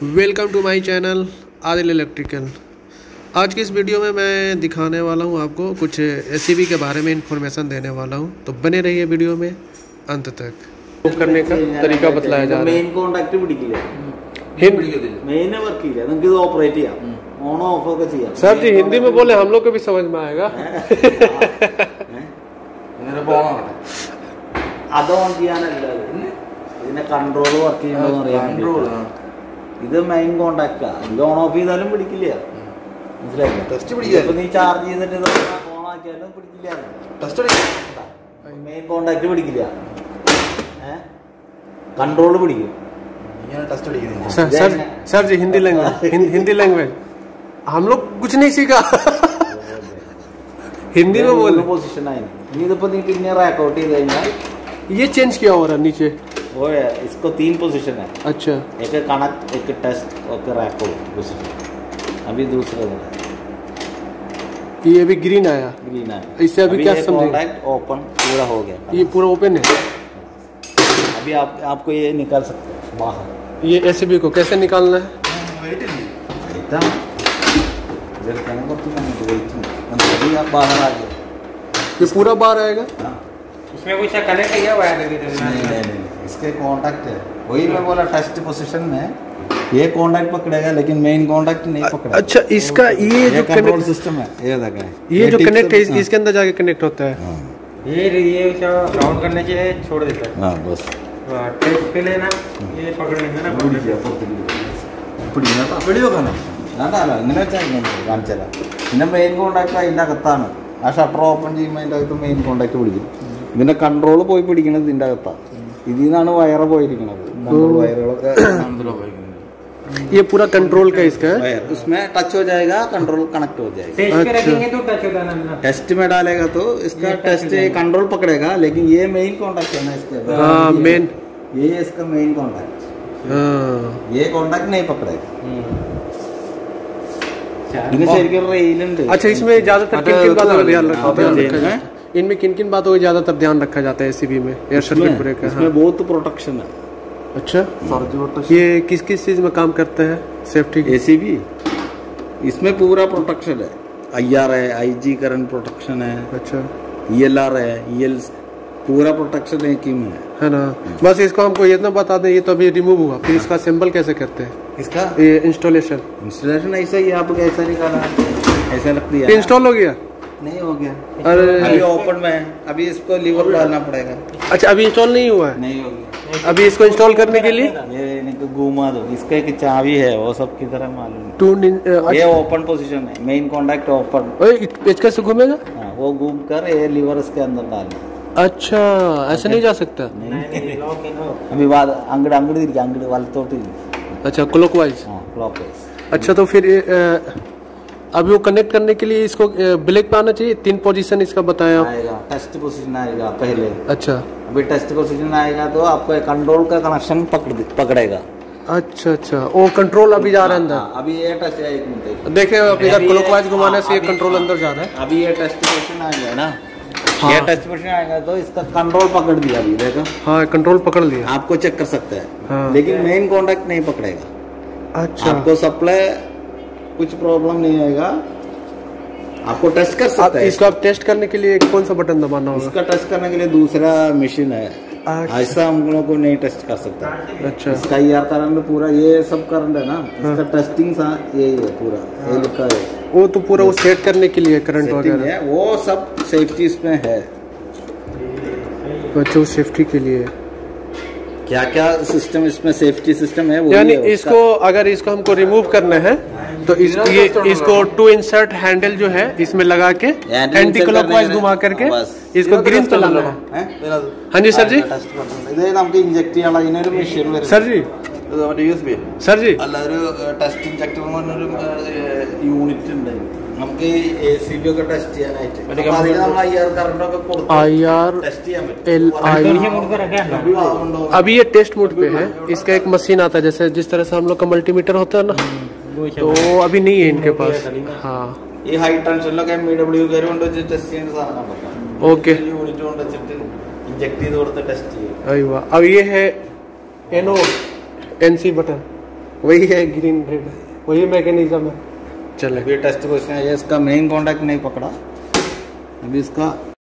Welcome to my channel Adil electrical. आज की इस वीडियो में मैं दिखाने वाला हूं आपको कुछ एसीबी के बारे में इंफॉर्मेशन देने वाला हूं, तो बने रहिए वीडियो में अंत तक। ऑफ करने का तरीका बताया जा रहा है। മെയിൻ കോണ്ടാക്ട് പിടിക്കില്ല, മെയിൻ വർക്ക് ചെയ്യില്ല, നിങ്ങൾക്ക് ഇത് ഓപ്പറേറ്റ് ചെയ്യാം, ഓൺ ഓഫ് ഒക്കെ ചെയ്യാം। सर जी हिंदी में बोले, हम लोग को भी समझ में आएगा। അത് ഓൺ ചെയ്യാനല്ല, ഇതിനെ കൺട്രോൾ വർക്ക് ചെയ്യണമെന്ന് അറിയാൻ വേണ്ടി। ഇത് മെയിൻ കോണ്ടാക്റ്റാ, ഇത് ഓൺ ഓഫ് ചെയ്താലും പിടിക്കില്ല, മനസ്സിലായില്ലേ? ഇപ്പൊ നീ ചാർജ് ചെയ്തിട്ട് ഓൺ ആക്കിയാലും പിടിക്കില്ല, മെയിൻ കോണ്ടാക്ട് പിടിക്കില്ല, कंट्रोल पिടിക്കും। सर जी हिंदी लैंग्वेज हम लोग कुछ नहीं सीखा। हिंदी में बोल पोजीशन है, ഇതിപ്പോ നീ പിന്നെ റൈറ്റ് ഔട്ട് ചെയ്ത് കഴിഞ്ഞാൽ ये चेंज किया हो रहा नीचे। वो है, इसको 3 पोजीशन है। अच्छा, एक कनेक्ट, एक टेस्ट और रैक पोजीशन। अभी दूसरा ये अभी ग्रीन आया, इससे अभी क्या समझे? कॉन्टैक्ट ओपन पूरा हो गया, ये पूरा ओपन है। अभी आपको ये निकाल सकते हैं बाहर। ये एसीबी को कैसे निकालना है? अभी आप बाहर आ गए, ये पूरा बाहर आएगा। इसमें कुछ कनेक्ट किया हुआ है? नहीं, इसके कॉन्टैक्ट है, वही मैं बोला टेस्ट पोजीशन में ये कॉन्टैक्ट पकड़ेगा, लेकिन मेन कॉन्टैक्ट नहीं पकड़ेगा। अच्छा, इसका ये जो कंट्रोल सिस्टम है, ये देखा, ये जो कनेक्ट है इसके अंदर जाके कनेक्ट होता है। ये राउंड करने के लिए छोड़ देता है। हाँ बस टेस्ट के लिए ना ये पकड़ेंगे ना, ഇങ്ങനെ വെച്ചാൽ കാണിച്ചാൽ പിന്നെ മെയിൻ കോണ്ടാക്ട് അതിൻ്റെ അകത്താണ്. ആ ഷട്ടർ ഓപ്പൺ ചെയ്യുമ്പോൾ അതിൻ്റെ അകത്ത് മെയിൻ കോണ്ടാക്ട് പിടിക്കും. ഇതിന്റെ കൺട്രോൾ പോയി പിടിക്കുന്നത് ഇതിൻ്റെ അകത്താണ്. ഇതിൽ നിന്നാണ് വയറ് പോയിരിക്കുന്നത്, വയറുകളൊക്കെ ये पूरा कंट्रोल का इसका है। उसमें टच हो जाएगा, कंट्रोल कनेक्ट हो जाएगा। टेस्ट पे रखेंगे तो टच होता है ना, टेस्ट में डालेगा तो इसका टेस्ट कंट्रोल पकड़ेगा, लेकिन ये मेन कॉन्टैक्ट है ना इसके। हाँ मेन, ये इसका मेन कॉन्टैक्ट, ये कॉन्टैक्ट नहीं पकड़ेगा। अच्छा, इसमें ज्यादातर किन किन बातों का ध्यान रखा जाता है? इनमें किन किन बातों का ज्यादातर ध्यान रखा जाता है एसीबी में? एयर सर्किट ब्रेकर, इसमें बहुत प्रोटेक्शन है। अच्छा, ये किस किस चीज में काम करता है सेफ्टी? एसीबी इसमें पूरा प्रोटेक्शन है, IR है, IG करंट प्रोटेक्शन है। अच्छा, ELR है, EL पूरा प्रोटेक्शन एक ही में है ना। बस इसको हमको इतना बता दें, ये तो अभी रिमूव हुआ, फिर इसका असेंबल कैसे करते हैं? इसका ये इंस्टॉलेशन ऐसा ही, आपको ऐसा निकाला, ऐसा लगती है। इंस्टॉल हो गया? नहीं हो गया, अरे अभी ओपन में है, अभी इसको लीवर डालना पड़ेगा। अच्छा, अभी इंस्टॉल नहीं हुआ है? नहीं हो गया। अभी इसको इंस्टॉल करने के लिए ये इनको घुमा दो, इसका एक चाबी है, वो सब की तरह मालूम। ये ओपन पोजीशन है, मेन कॉन्टैक्ट ओपन, पेचकस से घूमेगा। हाँ, वो घूम कर ये लीवर इसके अंदर डालना। अच्छा, ऐसे नहीं जा सकता? अभी बाद अंगड़ वाले तो। अच्छा, क्लॉकवाइज। हाँ, क्लॉकवाइज। अच्छा, तो फिर अभी वो कनेक्ट करने के लिए इसको ब्लैक पे आना चाहिए। 3 पोजीशन इसका बताया आएगा, टेस्ट पोजीशन आएगा पहले। अच्छा, अभी टेस्ट पोजीशन आएगा तो आपको कंट्रोल का कनेक्शन पकड़ेगा। अच्छा अच्छा, वो कंट्रोल अभी जा रहा है अंदर। अभी ये टच है, 1 मिनट देखे, अभी इधर क्लॉकवाइज घुमाने से ये कंट्रोल अंदर जा रहा है। अभी ये टेस्ट पोजीशन आएगा ना, ये टेस्ट पोजीशन आएगा तो इसका कंट्रोल पकड़ दिया, अभी देखो। हाँ, कंट्रोल पकड़ लिया, आपको चेक कर सकते हैं। हाँ। लेकिन मेन कॉन्टैक्ट नहीं पकड़ेगा। अच्छा, आपको सप्लाई कुछ प्रॉब्लम नहीं आएगा, आपको टेस्ट कर सकते हैं। इसको आप टेस्ट करने के लिए कौन सा बटन दबाना होगा? इसका टेस्ट करने के लिए दूसरा मशीन है, ऐसा हम लोग को नहीं टेस्ट कर सकता। अच्छा, इसका ER करंट पूरा, ये सब करंट है ना, इसका टेस्टिंग यही है पूरा, ये लिखा है। वो तो पूरा वो सेट करने के लिए करंट वगैरह है, वो सब सेफ्टी इसमें है। अच्छा, वो सेफ्टी के लिए क्या क्या सिस्टम इसमें सेफ्टी सिस्टम है, यानी इसको अगर इसको हमको रिमूव करना है तो इसको 2 इंसर्ट हैंडल जो है इसमें लगा के एंटी क्लॉकवाइज घुमा करके इसको ग्रीन पे लाना है। हाँ ji sir ji, inject machine sir ji, sir ji, test injector എന്ന് പറഞ്ഞൊരു യൂണിറ്റ് ഉണ്ട് നമുക്ക് ACB ഒക്കെ ടെസ്റ്റ് ചെയ്യാനായിട്ട്. നമ്മൾ IR കറണ്ട് ഒക്കെ കൊടുത്ത് ടെസ്റ്റ് ചെയ്യാൻ പറ്റും। अभी ये टेस्ट मोड पे है। इसका एक मशीन आता है, जैसे जिस तरह से हम लोग का मल्टीमीटर होता है ना, तो अभी नहीं है इनके पास। हाँ, ഈ ഹൈ ടെൻഷനിലൊക്കെ MW കൊണ്ട് വെച്ച് ടെസ്റ്റ് ചെയ്യുന്ന സാധനം പറ്റാം। ओके, യൂണിറ്റ് കൊണ്ട് വെച്ചിട്ട് इंजेक्ट ചെയ്ത് കൊടുത്ത് ടെസ്റ്റ് ചെയ്യും। अब ये है NO NC बटन, वही है ग्रीन रेड, वही मैकेनिज्म है। चले अभी टेस्ट क्वेश्चन है, इसका मेन कॉन्टैक्ट नहीं पकड़ा, अभी इसका